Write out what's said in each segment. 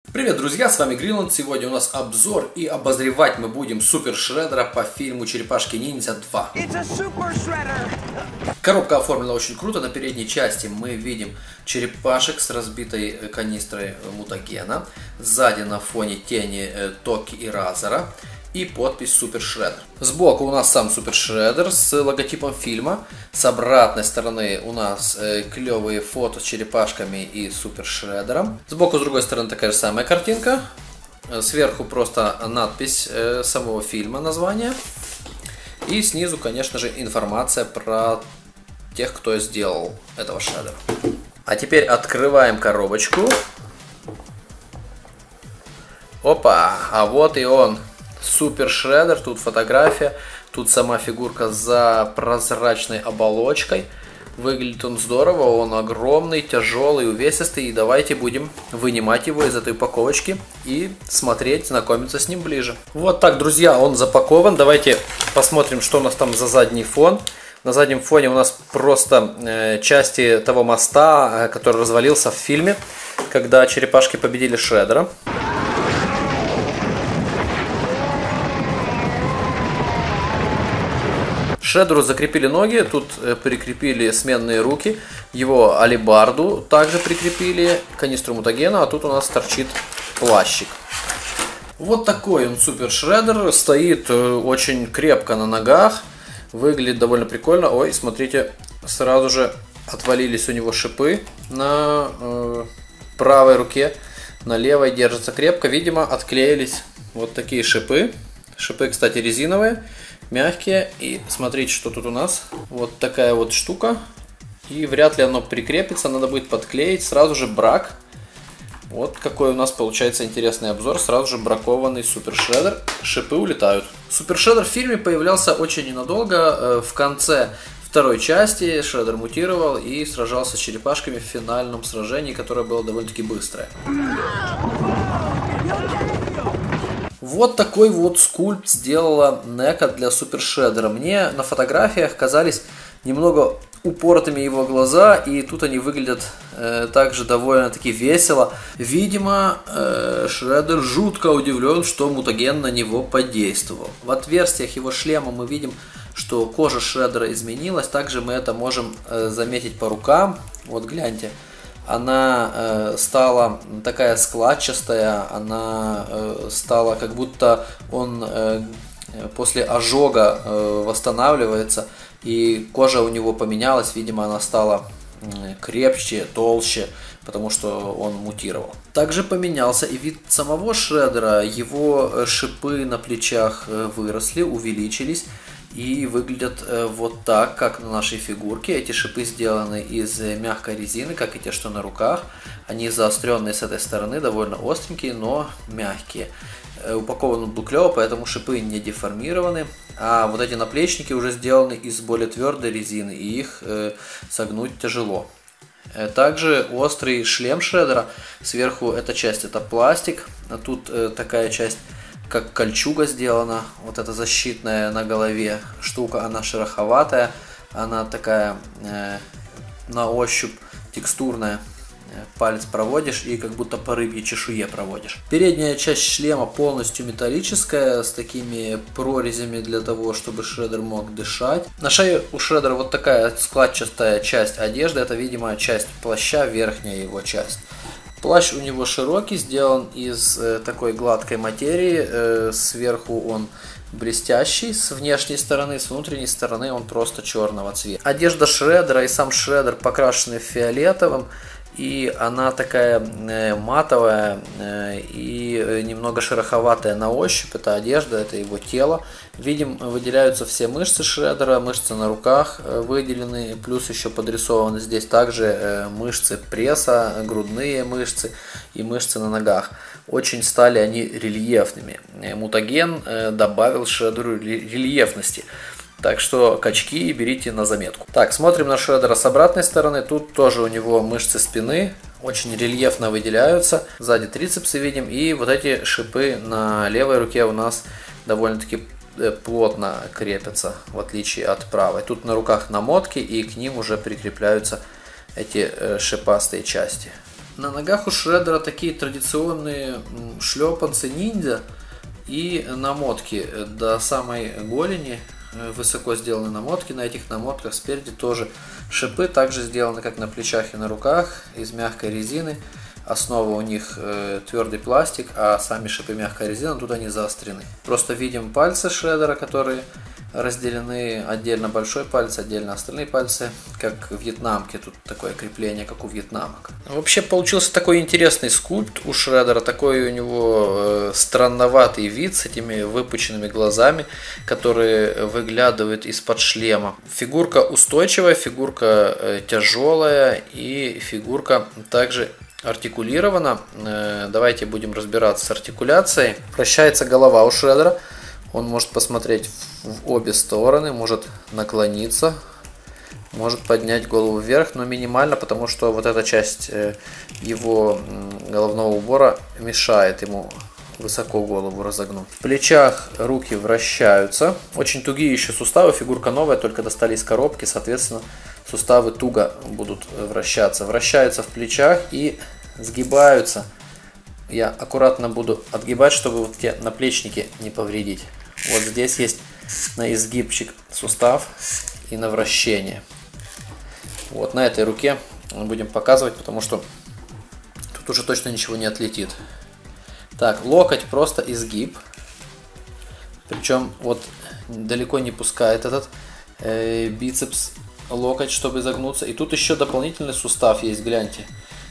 Привет, друзья, с вами Гринланд. Сегодня у нас обзор и обозревать мы будем Супер Шреддера по фильму Черепашки-ниндзя 2. Коробка оформлена очень круто. На передней части мы видим черепашек с разбитой канистрой мутагена. Сзади на фоне тени Токи и Разора. И подпись Супер Шреддер. Сбоку у нас сам Супер Шреддер с логотипом фильма. С обратной стороны у нас клевые фото с черепашками и Супер Шреддером. Сбоку с другой стороны такая же самая картинка. Сверху просто надпись самого фильма, название. И снизу, конечно же, информация про тех, кто сделал этого Шреддера. А теперь открываем коробочку. Опа, а вот и он. Супер Шреддер, тут фотография, тут сама фигурка за прозрачной оболочкой. Выглядит он здорово, он огромный, тяжелый, увесистый. И давайте будем вынимать его из этой упаковочки и смотреть, знакомиться с ним ближе. Вот так, друзья, он запакован. Давайте посмотрим, что у нас там за задний фон. На заднем фоне у нас просто части того моста, который развалился в фильме, когда черепашки победили Шреддера. Шреддеру закрепили ноги, тут прикрепили сменные руки, его алебарду также прикрепили, канистру мутагена, а тут у нас торчит плащик. Вот такой он Супер Шреддер, стоит очень крепко на ногах, выглядит довольно прикольно. Ой, смотрите, сразу же отвалились у него шипы на правой руке, на левой держится крепко, видимо отклеились вот такие шипы. Шипы, кстати, резиновые. Мягкие. И смотрите, что тут у нас. Вот такая вот штука. И вряд ли оно прикрепится. Надо будет подклеить. Сразу же брак. Вот какой у нас получается интересный обзор. Сразу же бракованный Супер Шреддер. Шипы улетают. Супер Шреддер в фильме появлялся очень ненадолго. В конце второй части Шреддер мутировал и сражался с черепашками в финальном сражении, которое было довольно-таки быстрое. Вот такой вот скульпт сделала NECA для Супер Шреддера. Мне на фотографиях казались немного упоротыми его глаза, и тут они выглядят также довольно-таки весело. Видимо, Шреддер жутко удивлен, что мутаген на него подействовал. В отверстиях его шлема мы видим, что кожа Шреддера изменилась. Также мы это можем заметить по рукам. Вот гляньте. Она стала такая складчатая, она стала как будто он после ожога восстанавливается, и кожа у него поменялась, видимо, она стала крепче, толще, потому что он мутировал. Также поменялся и вид самого Шреддера, его шипы на плечах выросли, увеличились. И выглядят вот так, как на нашей фигурке. Эти шипы сделаны из мягкой резины, как и те, что на руках. Они заостренные с этой стороны, довольно остренькие, но мягкие. Упакован он был клево, поэтому шипы не деформированы. А вот эти наплечники уже сделаны из более твердой резины, и их согнуть тяжело. Также острый шлем Шреддера. Сверху эта часть это пластик, а тут такая часть как кольчуга сделана, вот эта защитная на голове штука, она шероховатая, она такая на ощупь текстурная, палец проводишь и как будто по рыбьей чешуе проводишь. Передняя часть шлема полностью металлическая, с такими прорезями для того, чтобы Шреддер мог дышать. На шее у Шреддера вот такая складчатая часть одежды, это, видимо, часть плаща, верхняя его часть. Плащ у него широкий, сделан из такой гладкой материи, сверху он блестящий с внешней стороны, с внутренней стороны он просто черного цвета. Одежда Шреддера и сам Шреддер покрашены фиолетовым, и она такая матовая и немного шероховатая на ощупь. Это одежда, это его тело. Видим, выделяются все мышцы Шреддера, мышцы на руках выделены, плюс еще подрисованы здесь также мышцы пресса, грудные мышцы и мышцы на ногах. Очень стали они рельефными. Мутаген добавил Шреддеру рельефности. Так что качки берите на заметку. Так, смотрим на Шреддера с обратной стороны. Тут тоже у него мышцы спины очень рельефно выделяются. Сзади трицепсы видим. И вот эти шипы на левой руке у нас довольно-таки плотно крепятся, в отличие от правой. Тут на руках намотки, и к ним уже прикрепляются эти шипастые части. На ногах у Шреддера такие традиционные шлепанцы ниндзя и намотки до самой голени. Высоко сделаны намотки. На этих намотках спереди тоже шипы, также сделаны как на плечах и на руках, из мягкой резины. Основа у них твердый пластик, а сами шипы мягкая резина, тут они заострены. Просто видим пальцы Шреддера, которые разделены, отдельно большой палец, отдельно остальные пальцы, как в вьетнамке. Тут такое крепление, как у вьетнамок. Вообще получился такой интересный скульпт у Шреддера, такой у него странноватый вид с этими выпученными глазами, которые выглядывают из-под шлема. Фигурка устойчивая, фигурка тяжелая и фигурка также артикулирована. Давайте будем разбираться с артикуляцией. Вращается голова у Шреддера. Он может посмотреть в обе стороны, может наклониться, может поднять голову вверх, но минимально, потому что вот эта часть его головного убора мешает ему высоко голову разогнуть. В плечах руки вращаются. Очень тугие еще суставы. Фигурка новая, только достали из коробки, соответственно, суставы туго будут вращаться. Вращаются в плечах и сгибаются. Я аккуратно буду отгибать, чтобы вот те наплечники не повредить. Вот здесь есть на изгибчик сустав и на вращение. Вот на этой руке будем показывать, потому что тут уже точно ничего не отлетит. Так, локоть просто изгиб. Причем вот далеко не пускает этот бицепс локоть, чтобы загнуться. И тут еще дополнительный сустав есть, гляньте.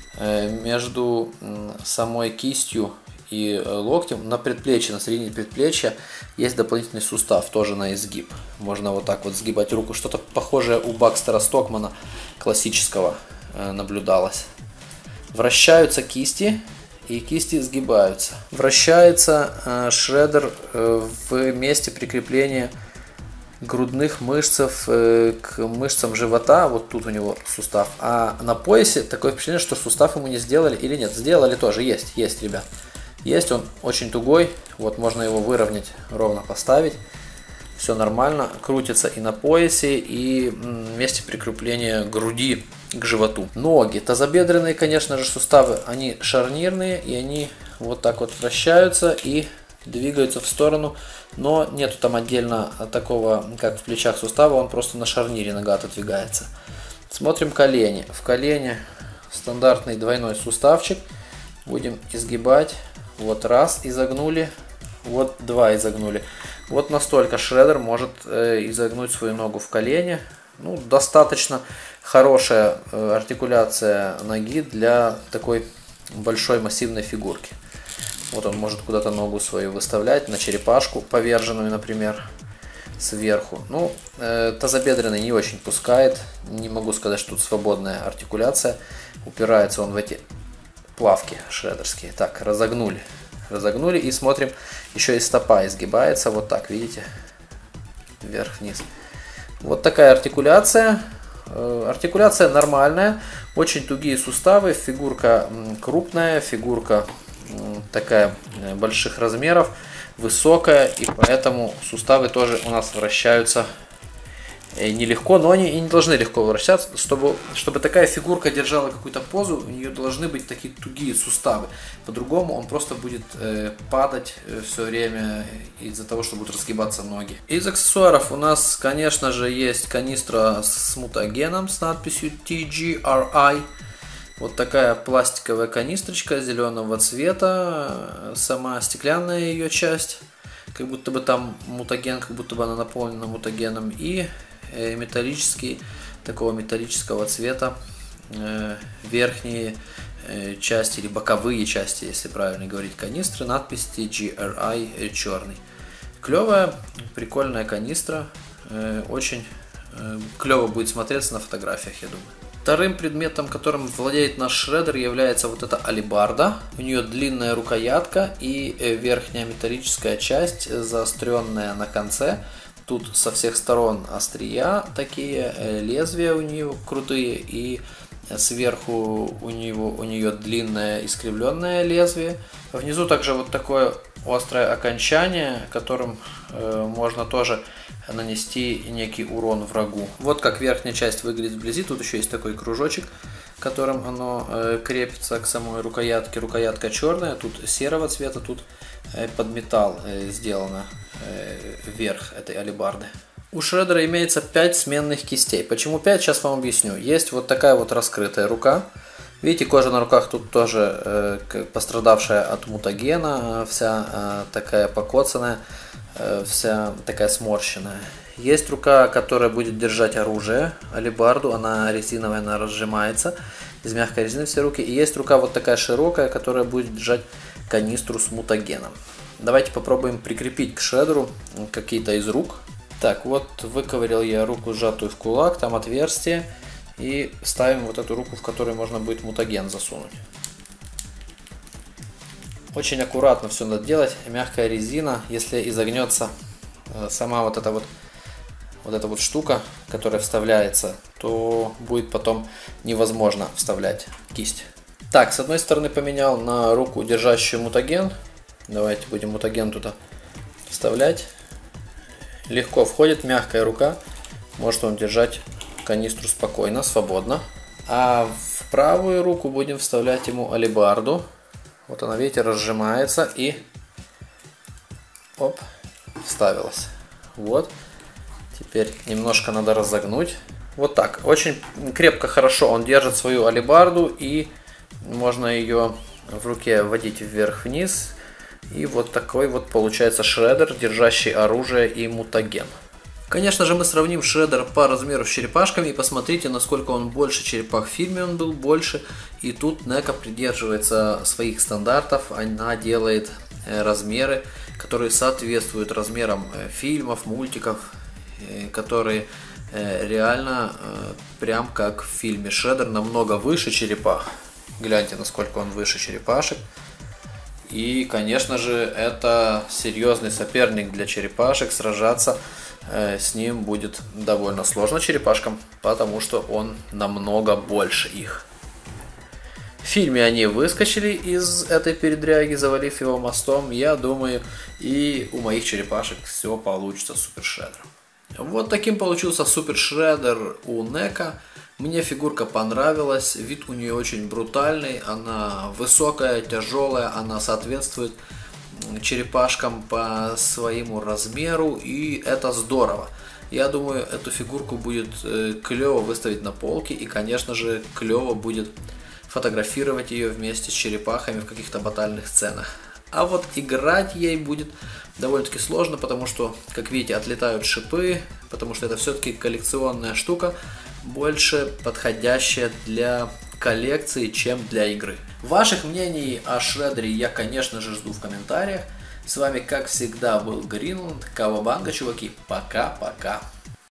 Между самой кистью и локтем на предплечье, на середине предплечья есть дополнительный сустав, тоже на изгиб. Можно вот так вот сгибать руку. Что-то похожее у Бакстера Стокмана классического наблюдалось. Вращаются кисти, и кисти сгибаются. Вращается Шреддер в месте прикрепления грудных мышц к мышцам живота. Вот тут у него сустав. А на поясе такое впечатление, что сустав ему не сделали или нет. Сделали тоже. Есть, ребят. Есть, он очень тугой. Вот можно его выровнять, ровно поставить. Все нормально. Крутится и на поясе, и в месте прикрепления груди к животу. Ноги. Тазобедренные, конечно же, суставы, они шарнирные, и они вот так вот вращаются и двигаются в сторону, но нету там отдельно такого, как в плечах сустава, он просто на шарнире нога отодвигается. Смотрим колени. В колене стандартный двойной суставчик. Будем изгибать. Вот раз изогнули, вот два изогнули. Вот настолько Шреддер может изогнуть свою ногу в колене. Ну, достаточно хорошая артикуляция ноги для такой большой массивной фигурки. Вот он может куда-то ногу свою выставлять, на черепашку поверженную, например, сверху. Ну, тазобедренный не очень пускает. Не могу сказать, что тут свободная артикуляция. Упирается он в эти плавки шреддерские. Так, разогнули. Разогнули и смотрим, еще и стопа изгибается. Вот так, видите? Вверх-вниз. Вот такая артикуляция. Артикуляция нормальная. Очень тугие суставы. Фигурка крупная, фигурка такая больших размеров, высокая, и поэтому суставы тоже у нас вращаются нелегко, но они и не должны легко вращаться. Чтобы такая фигурка держала какую-то позу, у нее должны быть такие тугие суставы. По-другому он просто будет падать все время из-за того, что будут разгибаться ноги. Из аксессуаров у нас, конечно же, есть канистра с мутагеном с надписью TGRI. Вот такая пластиковая канистрочка зеленого цвета, сама стеклянная ее часть, как будто бы там мутаген, как будто бы она наполнена мутагеном, и металлический, такого металлического цвета верхние части или боковые части, если правильно говорить, канистры, надпись TGRI черный. Клевая, прикольная канистра, очень клево будет смотреться на фотографиях, я думаю. Вторым предметом, которым владеет наш Шреддер, является вот эта алебарда. У нее длинная рукоятка и верхняя металлическая часть, заостренная на конце. Тут со всех сторон острия такие, лезвия у нее крутые, и сверху у нее длинное искривленное лезвие. Внизу также вот такое острое окончание, которым можно тоже нанести некий урон врагу. Вот как верхняя часть выглядит вблизи. Тут еще есть такой кружочек которым оно крепится к самой рукоятке. Рукоятка черная, тут серого цвета, тут под металл сделано верх этой алебарды. У шредера имеется 5 сменных кистей. Почему 5? Сейчас вам объясню. Есть вот такая вот раскрытая рука. Видите, кожа на руках тут тоже пострадавшая от мутагена, вся такая покоцанная, вся такая сморщенная. Есть рука, которая будет держать оружие, алебарду, она резиновая, она разжимается, из мягкой резины все руки. И есть рука вот такая широкая, которая будет держать канистру с мутагеном. Давайте попробуем прикрепить к шредеру какие-то из рук. Так, вот выковырял я руку, сжатую в кулак, там отверстие. И ставим вот эту руку, в которой можно будет мутаген засунуть. Очень аккуратно все надо делать. Мягкая резина, если изогнется сама вот эта вот штука, которая вставляется, то будет потом невозможно вставлять кисть. Так, с одной стороны поменял на руку, держащую мутаген. Давайте будем мутаген туда вставлять. Легко входит, мягкая рука. Может он держать канистру спокойно, свободно. А в правую руку будем вставлять ему алебарду. Вот она, видите, разжимается и оп, вставилась. Вот. Теперь немножко надо разогнуть. Вот так. Очень крепко, хорошо он держит свою алебарду, и можно ее в руке водить вверх-вниз. И вот такой вот получается шредер, держащий оружие и мутаген. Конечно же, мы сравним шредер по размеру с черепашками и посмотрите, насколько он больше черепах. В фильме он был больше, и тут NECA придерживается своих стандартов. Она делает размеры, которые соответствуют размерам фильмов, мультиков, которые реально прям как в фильме. Шредер намного выше черепах. Гляньте, насколько он выше черепашек. И, конечно же, это серьезный соперник для черепашек. Сражаться с ним будет довольно сложно черепашкам, потому что он намного больше их. В фильме они выскочили из этой передряги, завалив его мостом. Я думаю, и у моих черепашек все получится с Супер Шредером. Вот таким получился Супер Шредер у NECA. Мне фигурка понравилась, вид у нее очень брутальный, она высокая, тяжелая, она соответствует черепашкам по своему размеру, и это здорово. Я думаю, эту фигурку будет клево выставить на полке, и, конечно же, клево будет фотографировать ее вместе с черепахами в каких-то батальных сценах. А вот играть ей будет довольно-таки сложно, потому что, как видите, отлетают шипы, потому что это все-таки коллекционная штука, больше подходящая для коллекции, чем для игры. Ваших мнений о шредере я, конечно же, жду в комментариях. С вами, как всегда, был Гринланд. Кавабанга, чуваки. Пока-пока.